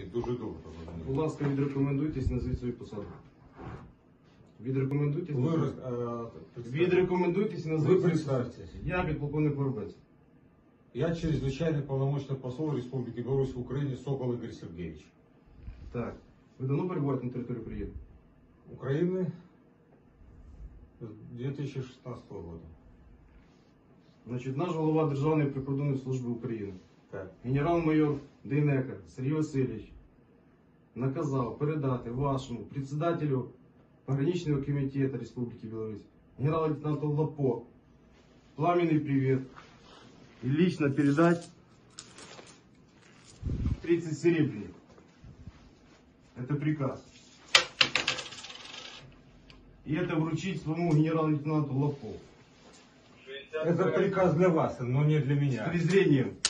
дуже довго. Будь ласка, відрекомендуйтесь, назвіть свою посаду. Відрекомендуйтесь. Відрекомендуйтесь і назвіть свою посаду. Я підполковник Воробець. Я чрезвычайный полномочный посол Республики Беларусь в Украине Сокол Игорь Сергеевич. Так. Ви давно перебуваєте на території України? Украины с 2016 года. Значить, наш голова Державної прикордонної служби України, Так. генерал-майор Дейнека Сергій Васильович, наказав передати вашому председателю пограничного комитета Республики Беларусь, генерал-лейтенанту Лапо, пламенный привет и лично передать 30 серебряников. Это приказ. И это вручить своему генерал-лейтенанту Лапо. Это приказ для вас, но не для С меня. презрением.